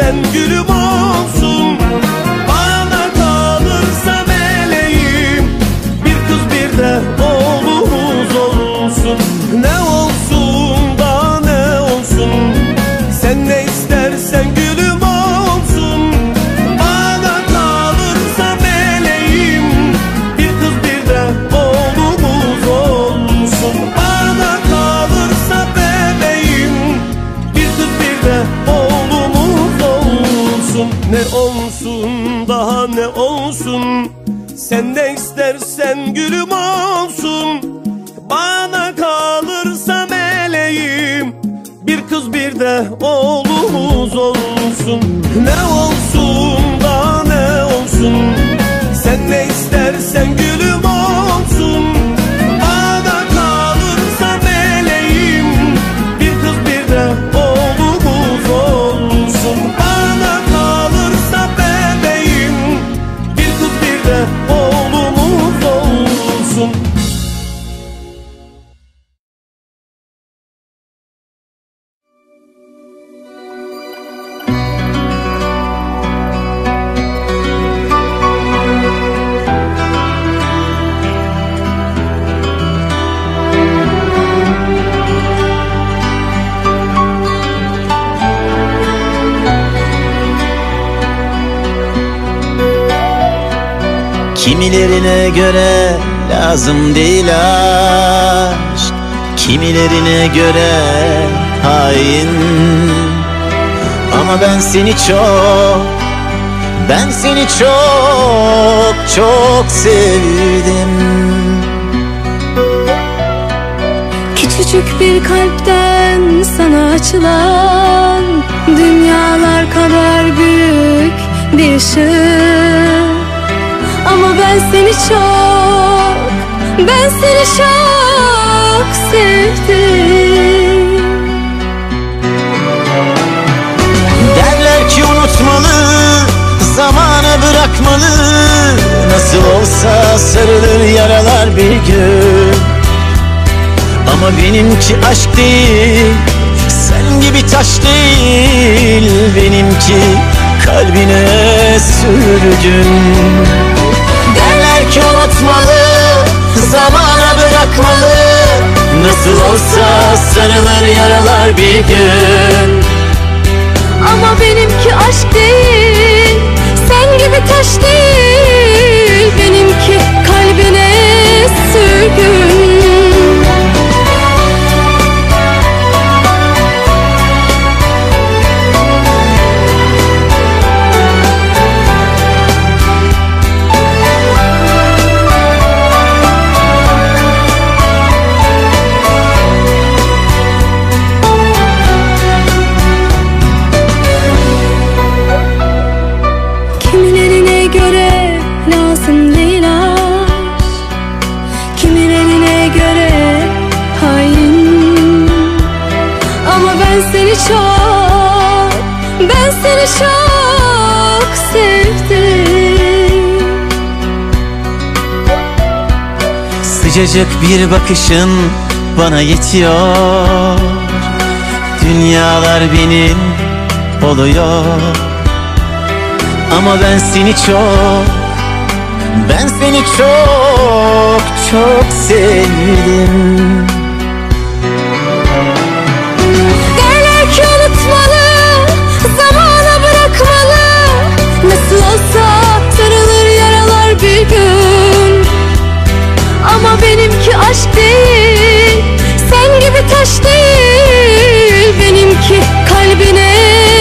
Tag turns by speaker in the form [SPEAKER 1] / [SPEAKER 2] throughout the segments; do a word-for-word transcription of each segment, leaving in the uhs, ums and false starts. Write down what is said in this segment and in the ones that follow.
[SPEAKER 1] istersen gülüm olsun. Bana kalırsa meleğim, bir kız bir de oğlumuz olsun. Ne olsun da ne olsun, sen ne istersen gülüm olsun. Bana kalırsa meleğim, bir kız bir de oğlumuz olsun. Bana kalırsa bebeğim, bir kız bir de oğlumuz olsun. Ne olsun daha ne olsun, sen ne istersen gülüm olsun. Bana kalırsa meleğim, bir kız bir de oğlumuz olsun. Ne olsun da ne olsun, sen ne istersen gülüm olsun. Bana kalırsa meleğim, bir kız bir de oğlumuz olsun. Bana kalırsa bebeğim, bir kız bir de oğlumuz olsun.
[SPEAKER 2] Kimilerine göre lazım değil aşk, kimilerine göre hain. Ama ben seni çok, ben seni çok çok sevdim.
[SPEAKER 3] Küçücük bir kalpten sana açılan dünyalar kadar büyük bir ışık. Ama ben seni çok, ben seni çok sevdim.
[SPEAKER 2] Derler ki unutmalı, zamana bırakmalı. Nasıl olsa sarılır yaralar bir gün. Ama benimki aşk değil, sen gibi taş değil. Benimki kalbine sürgün. Derler ki unutmalı, zamana bırakmalı. Nasıl olsa sarılır yaralar bir gün.
[SPEAKER 3] Ama benimki aşk değil, sen gibi taş değil. Benimki kalbine sürgün. Çok, ben seni çok sevdim.
[SPEAKER 2] Sıcacık bir bakışın bana yetiyor. Dünyalar benim oluyor. Ama ben seni çok, ben seni çok çok sevdim.
[SPEAKER 3] Zamana bırakmalı. Nasıl olsa sarılır yaralar bir gün. Ama benimki aşk değil, sen gibi taş değil. Benimki kalbine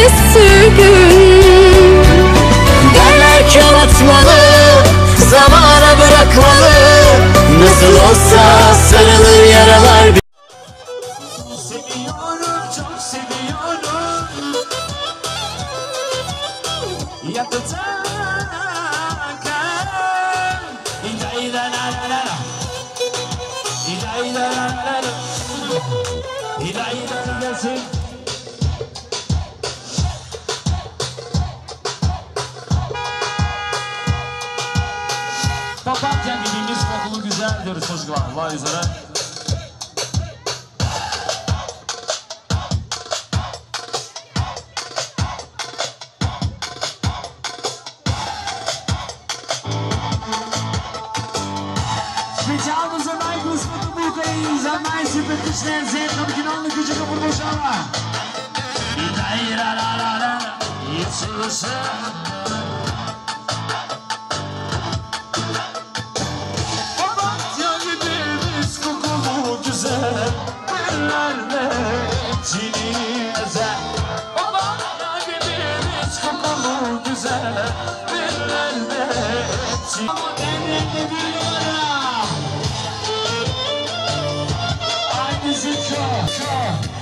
[SPEAKER 3] sürgün.
[SPEAKER 2] Derler ki unutmalı, zamana bırakmalı. Nasıl olsa sarılır yaralar bir gün.
[SPEAKER 4] Seviyorum, çok seviyorum. Yakacak İday da la la la la İday da la la la İday da gelsin. Papatya gibimiz kokulu güzel diyoruz çocuklar. Allah üzere. Specjalno za najpustno buka i za najsimpatične zemlje originalne kuće ga продължава. И дай ра ра ра ра и слуша. Papatya gibi mis kokulu güzel birlerle içini ezer. Papatya gibi mis kokulu güzel birlerle içini. Ama elinde bir numara. Aynısı çok çok.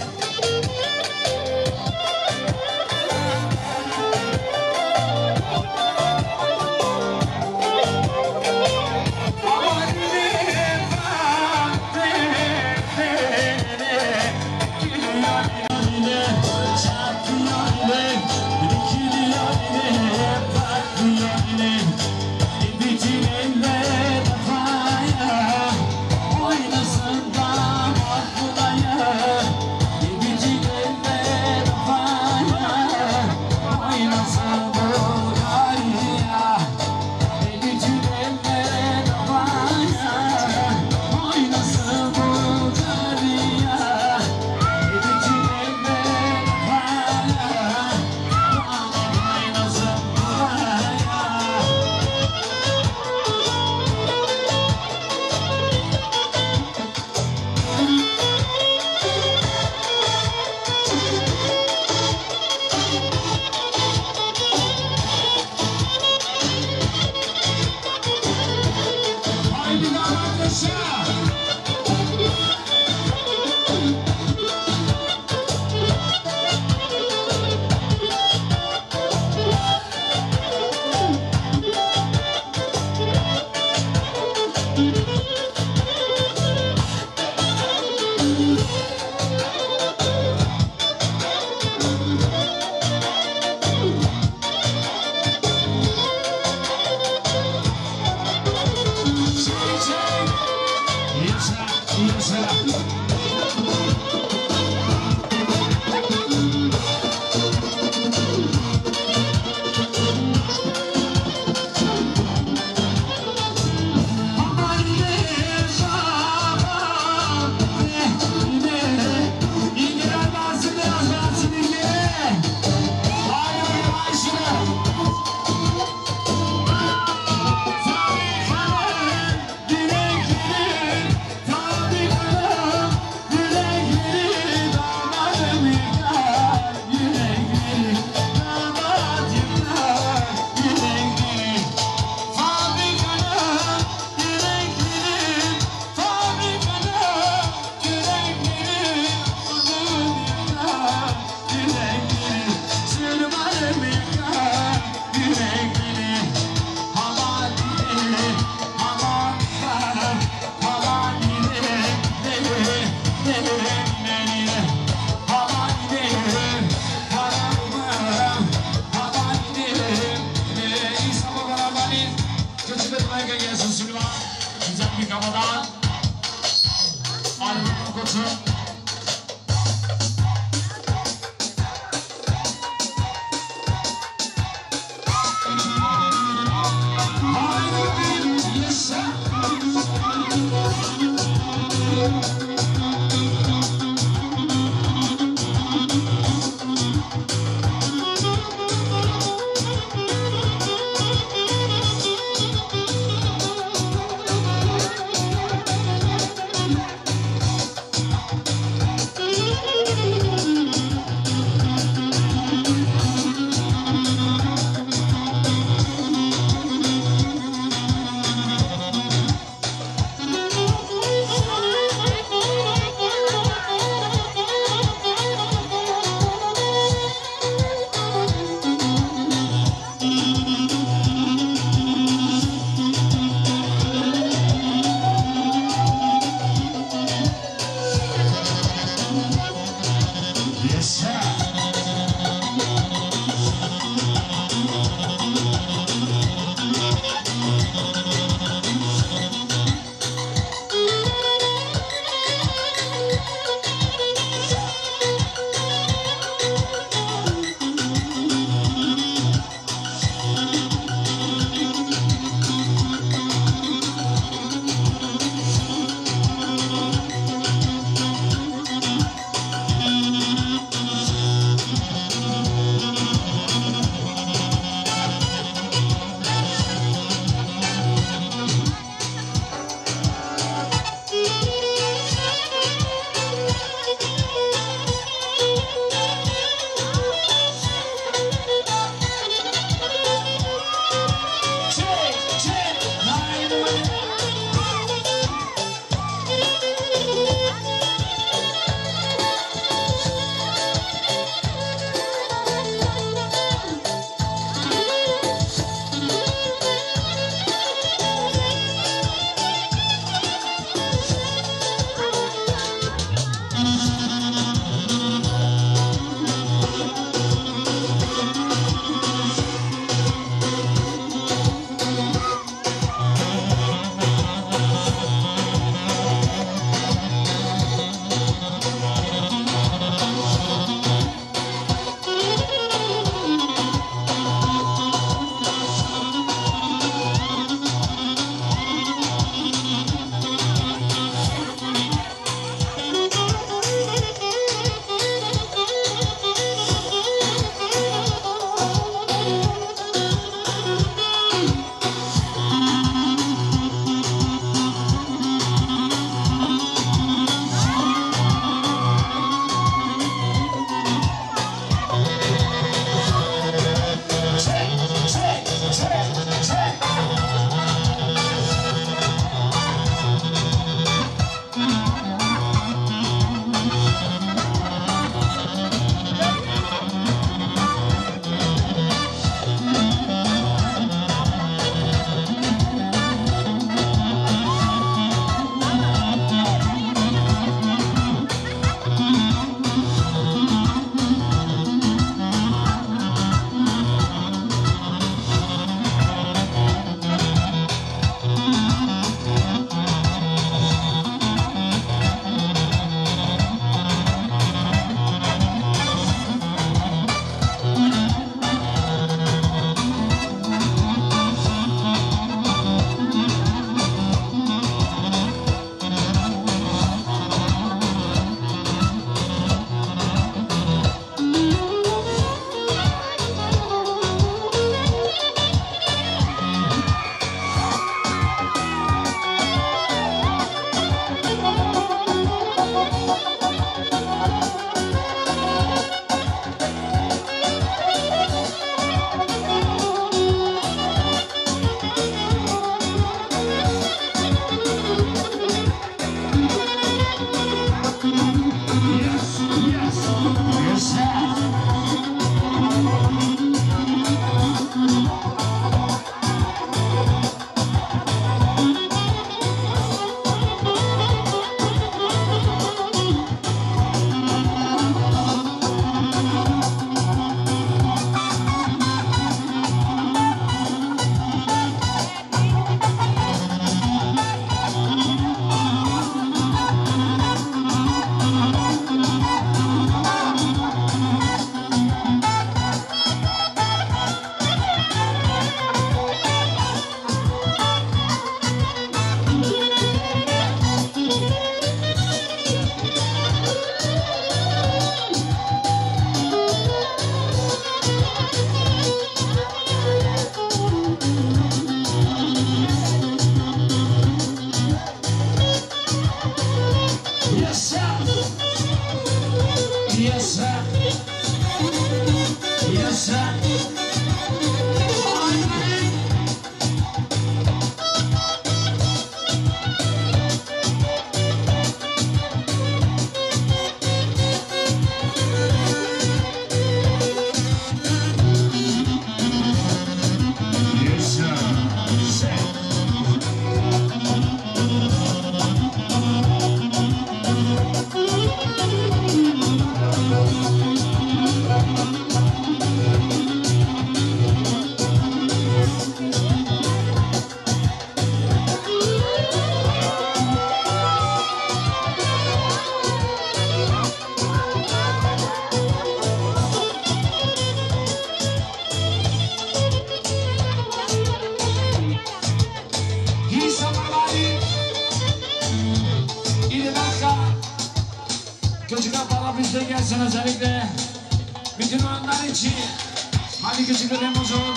[SPEAKER 4] bizde gelsin özellikle. Bütün onlar için. Hadi küçük Remuz'un.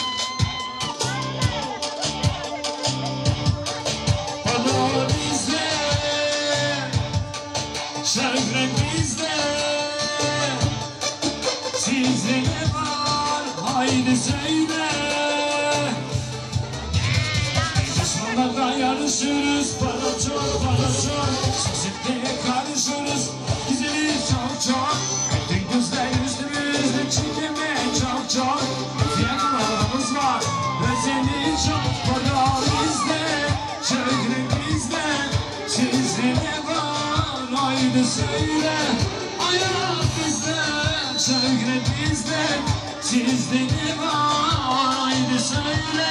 [SPEAKER 4] Olur bizde, şöhret bizde. Sizde ne var? Haydi söyle. Düşmanlarla yarışırız. Para çok, para çok. Sosyetteye karışırız. Güzeli çok çok. Bütün gözler üstümüzde çekimi çok çok. Yanlarımız var. Özeli çok. Para bizde, şöhret bizde. Sizde ne var? Haydi söyle. Hayat bizde, şöhret bizde. Sizde ne var? Haydi söyle.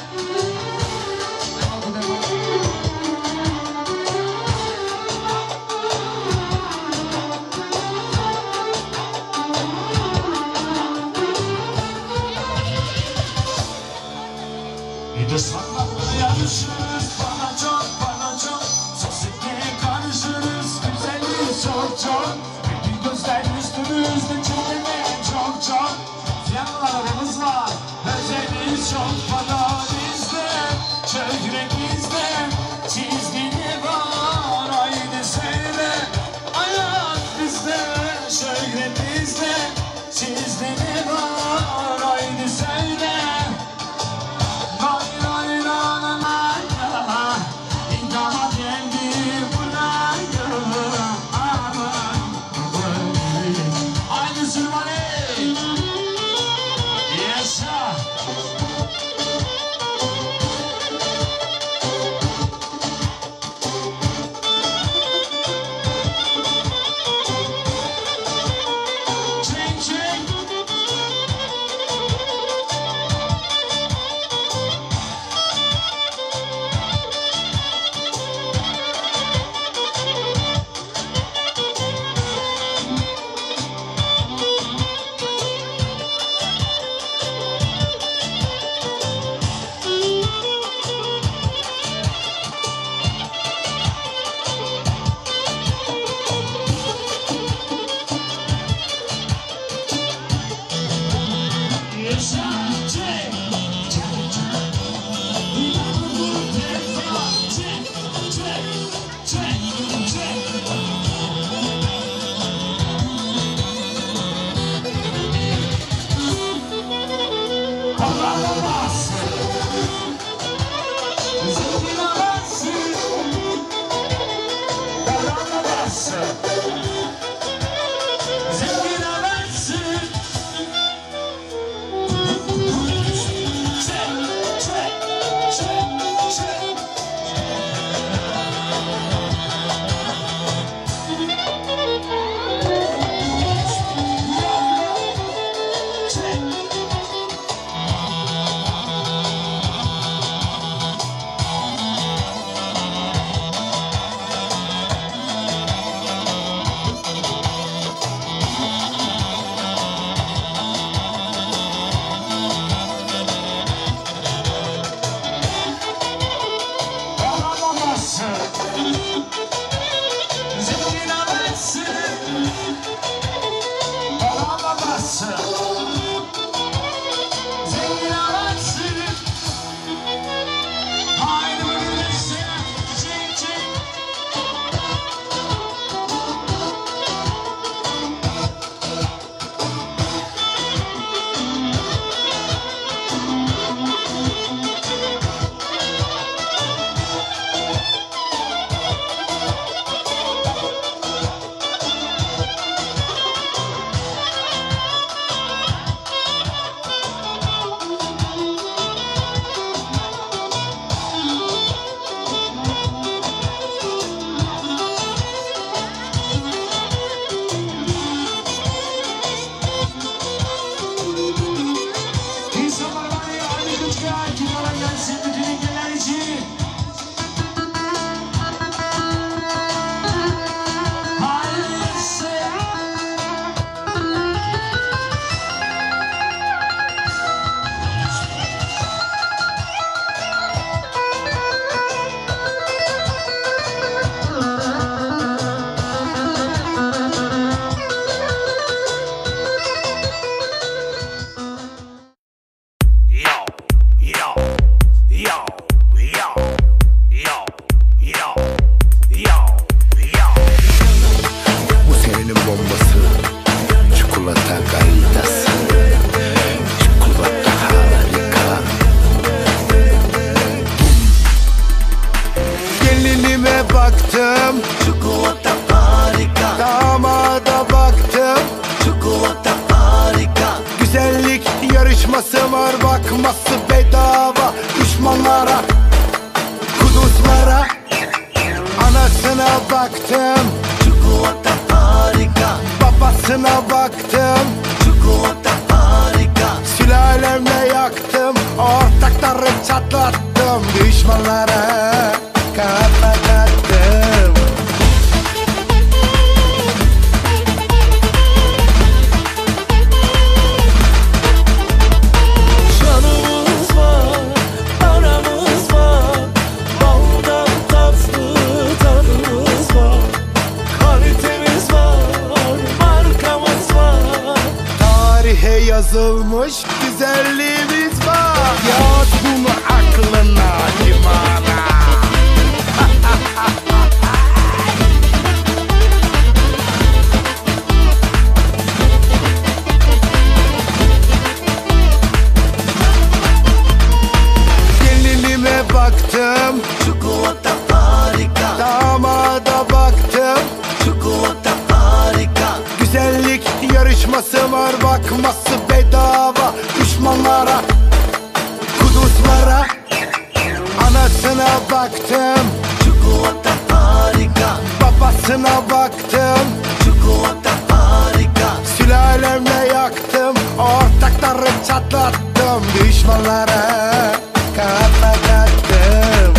[SPEAKER 4] Düşmanlarla yarışırız. Bana çok, bana çok. Sosyeteye karışırız. Güzelliği çok çok. Bütün gözler üstümüzde çekimi çok çok. Yanlarımız var. Özelliği çok. Para bizde, şöhret bizde. Sizde ne var? Haydi söyle. Hayat bizde, şöhret bizde. Sizde ne var? Haydi söyle.
[SPEAKER 1] Gelinime baktım,
[SPEAKER 2] Çikolata harika,
[SPEAKER 1] damada baktım,
[SPEAKER 2] çikolata harika.
[SPEAKER 1] güzellik yarışması var, bakması bedava. Düşmanlara, kuduzlara, anasına baktım,
[SPEAKER 2] Çikolata harika,
[SPEAKER 1] babasına baktım,
[SPEAKER 2] çikolata harika.
[SPEAKER 1] sülalemle yaktım, ortakları çatlattım, düşmanlara kafa taktım.
[SPEAKER 2] Canımız var, paramız var, baldan tatlı tadımız var. Kalitemiz var, markamız var.
[SPEAKER 1] Tarihe yazılmış güzelliğimiz var. Yaz bunu aklına, limana. Gelinime baktım,
[SPEAKER 2] Çikolata harika,
[SPEAKER 1] damada baktım,
[SPEAKER 2] çikolata harika.
[SPEAKER 1] güzellik yarışması var, bakması bedava. Düşmanlara, kuduzlara, anasına baktım,
[SPEAKER 2] Çikolata harika,
[SPEAKER 1] babasına baktım,
[SPEAKER 2] çikolata harika.
[SPEAKER 1] sülalemle yaktım, ortakları çatlattım, düşmanlara kafa taktım.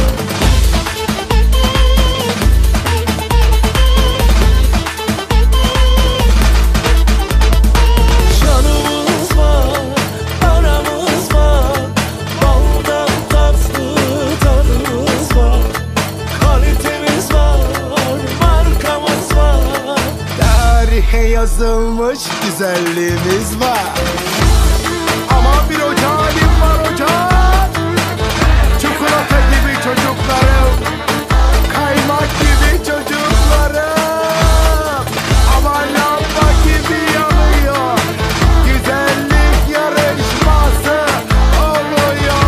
[SPEAKER 2] Canımız var, paramız var, baldan tatlı tadımız var. Kalitemiz var, markamız var.
[SPEAKER 1] Tarihe yazılmış güzelliğimiz var. Ama bir hoca halim var hocam, çikolata gibi çocuklarım, kaymak gibi çocuklarım. Ama lamba gibi yanıyor, güzellik yarışması oluyor.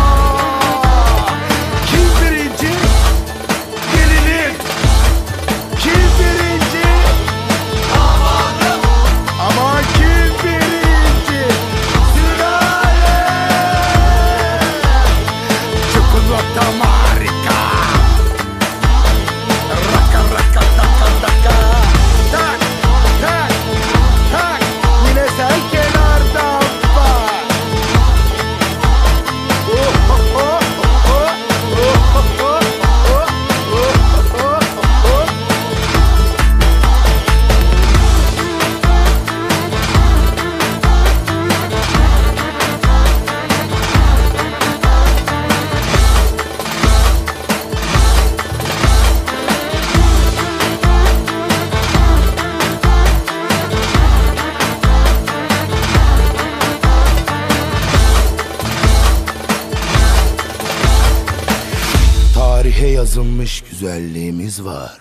[SPEAKER 1] Kim birinci? Gelinim. Kim birinci? Ama kim birinci? Sülale! Çikolata harika. Raka raka taka taka. Tak tak tak. Yine sen kenardan bak. Oh oh oh oh oh oh oh oh oh oh oh. Tarihe yazılmış güzelliğimiz var.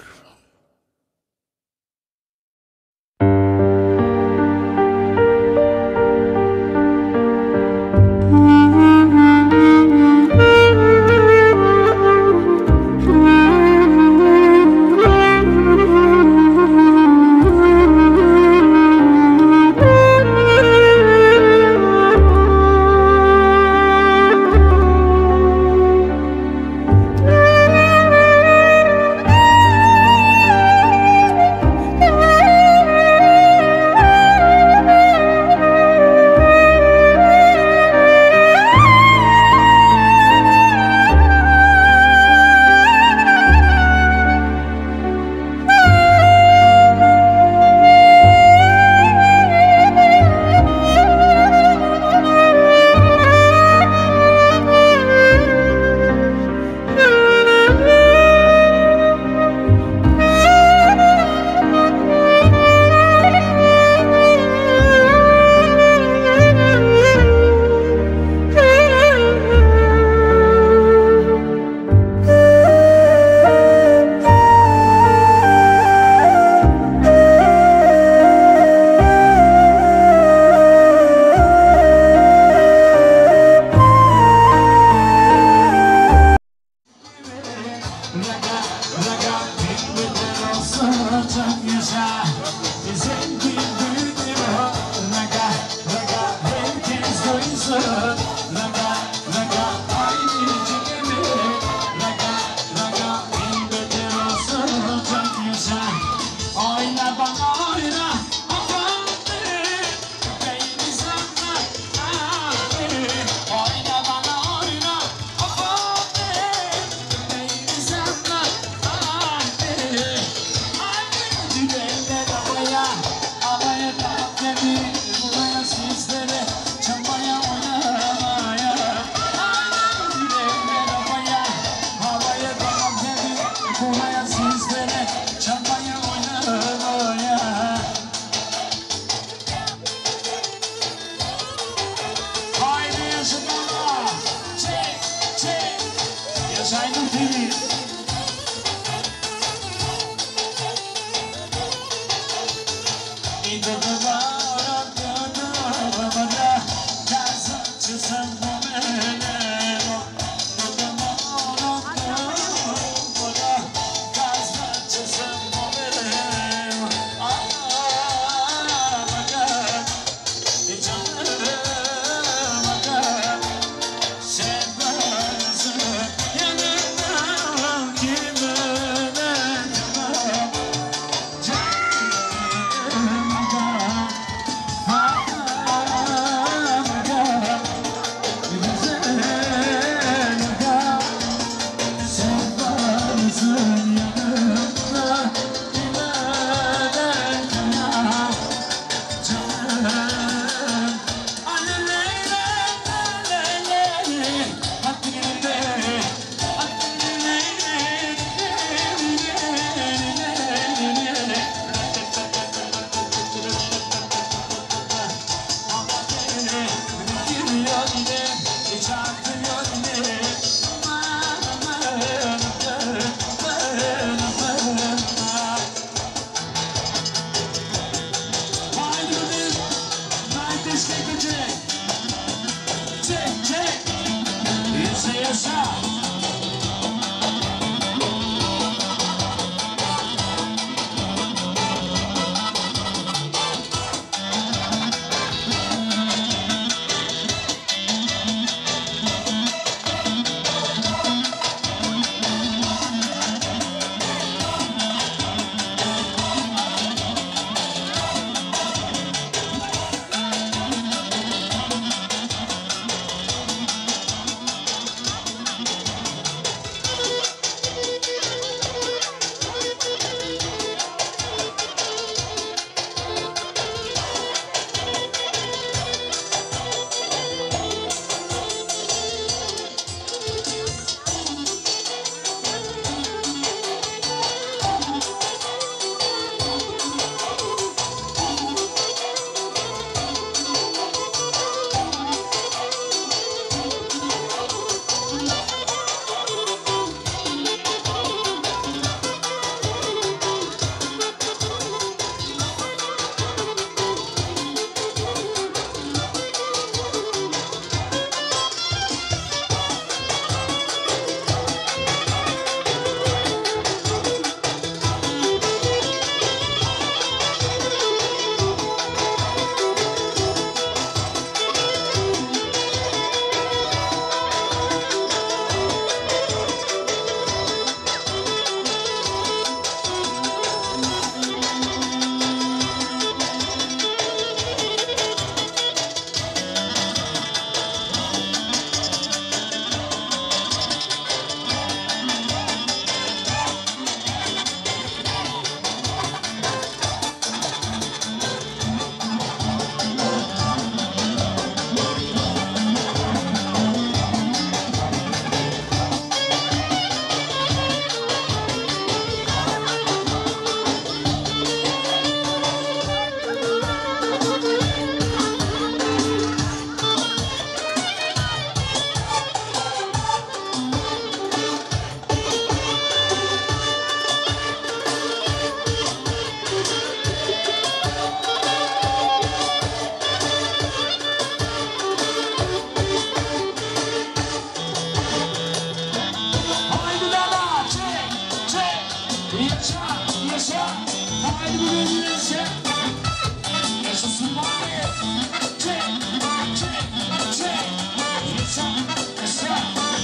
[SPEAKER 4] olsun çok güzel. Zengin duyuyor raga raga herkes duysun raga raga aynı cümle raga raga beter olsun çok güzel. Oyna bana oyna aferin beni sana aferin oyna bana oyna aferin beni sana aferin aynı düğünler havaya havaya kalktı buraya sizlere çalmaya oynamaya aynı düğünler havaya havaya kalktı buraya sizlere çalmaya oynamaya. Haydi yaşamaya çek çek yaşayın değil. İndir duvara duvara gazı çizim bu benim. Yaşa. Haydi bu gözünü yaşa. Yaşasın bari. Çek, çek, çek. Yaşa, yaşa.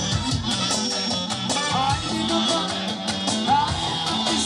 [SPEAKER 4] Haydi baba. Haydi.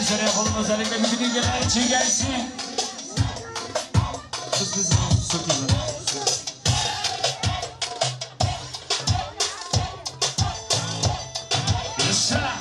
[SPEAKER 4] üzere yapalım. Özellikle bütün ülkeler için gelsin. Kız kız çok iyi. Yaşa.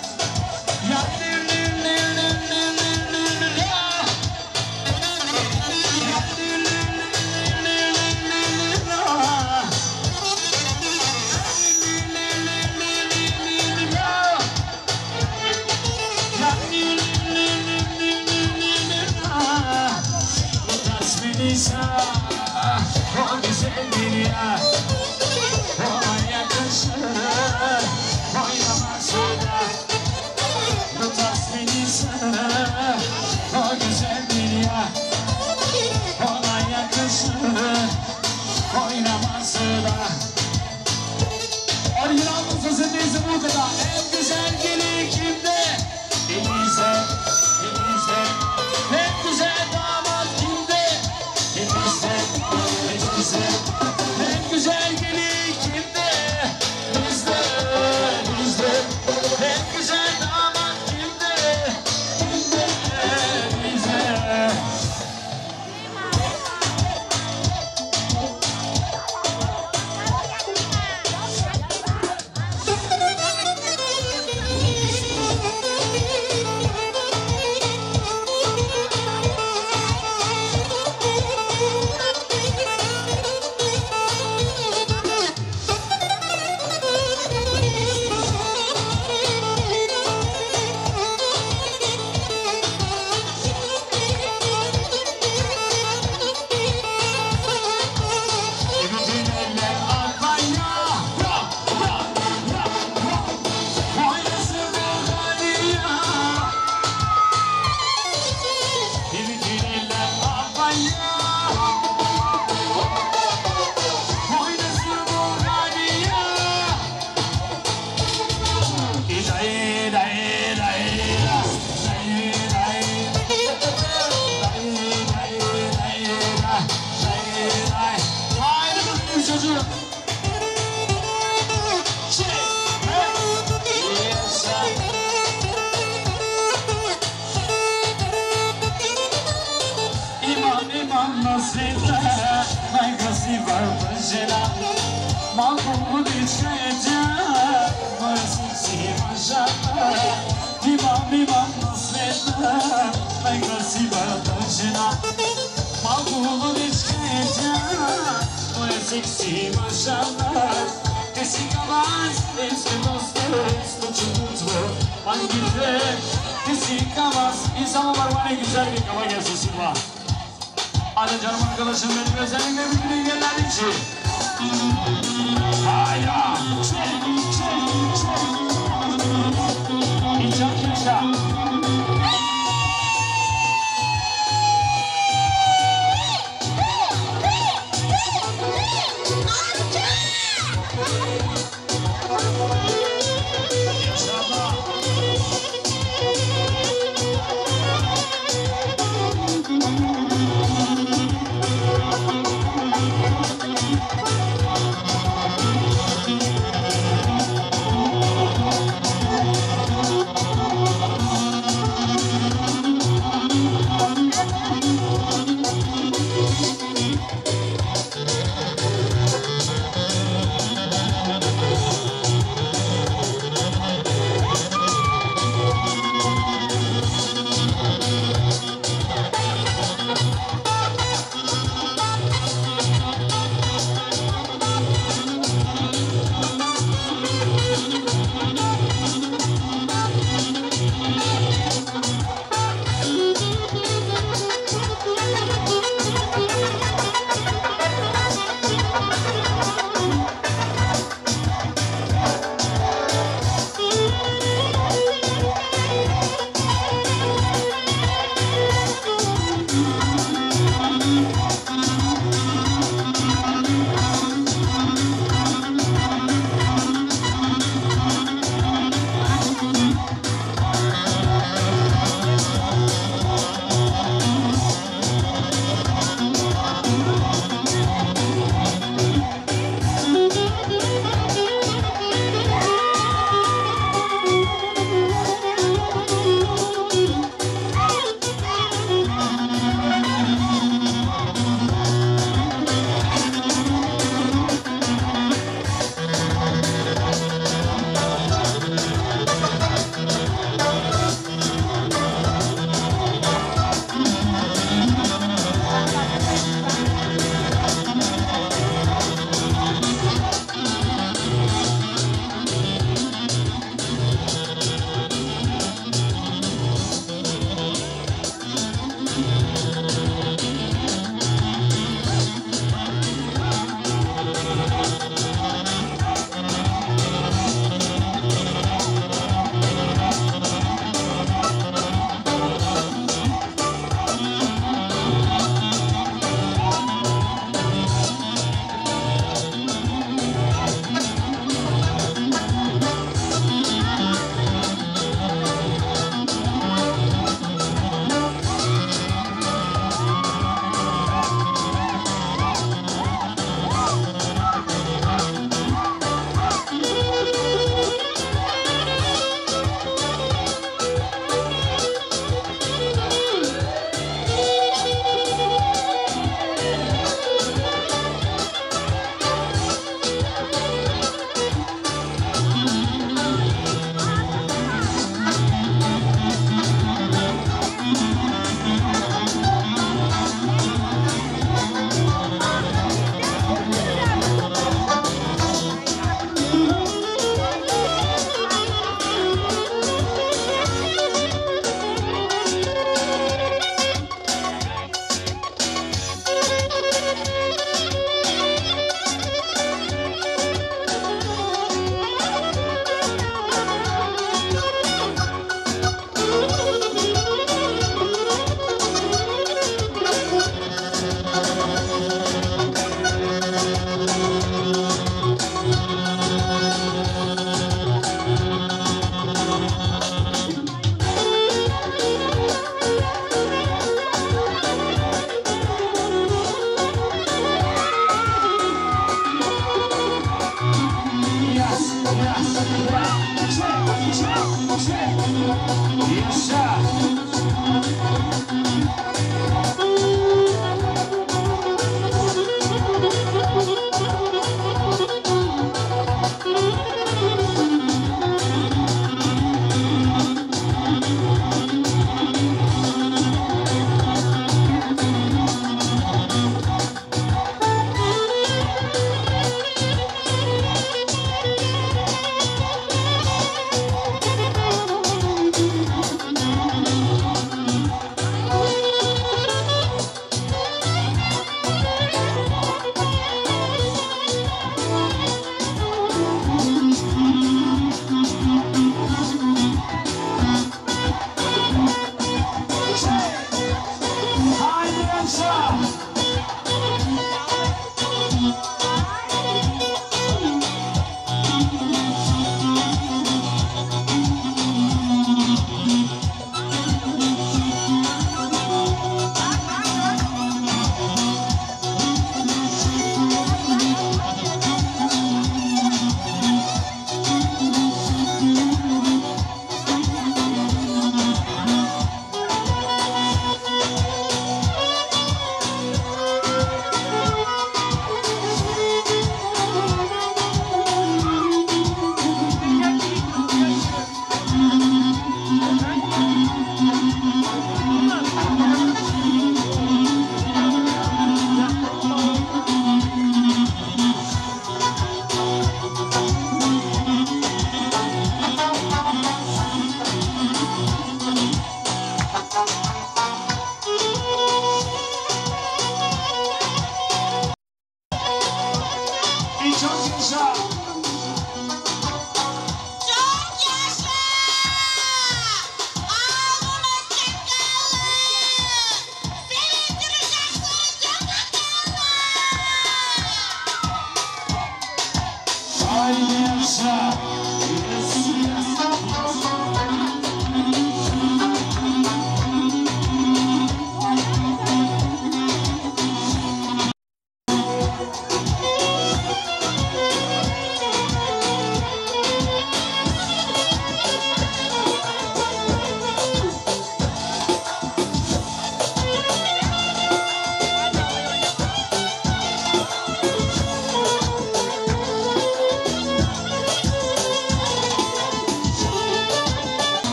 [SPEAKER 4] O güzel dünya ona yakışır oynaması da tutas beni sana. O güzel dünya ona yakışır oynaması da. Orijinal sözündeyse bu kadar. En güzel gelin kimde? Elimizde, elimizde. En güzel damat kimde? Elimizde, elimizde. En güzel gelin kimde? Bizde, bizde. En güzel damat kimde? Bizde, bizde. Sexy, maşallah. Desicabas, este dostero, esto çubuklu. Hangide, desicabas. İnsanlar var, ne güzel bir kafa gelsin Silva. Hadi canım arkadaşım benim özellikle bütün engeller için. Hayda. Çek, çek, çek. İnşallah, inşallah.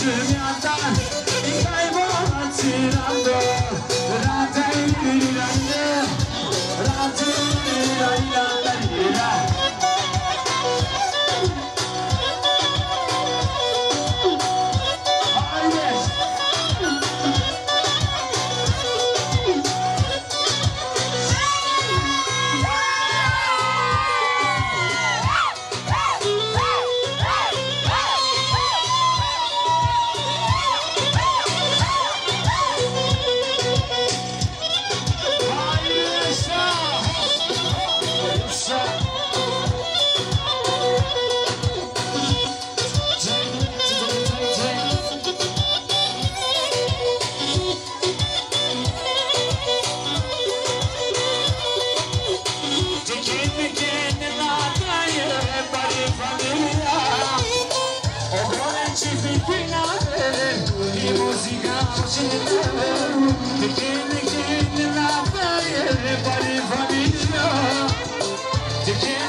[SPEAKER 4] yandan kaybolan siranda Radayıranda Radayıranda Te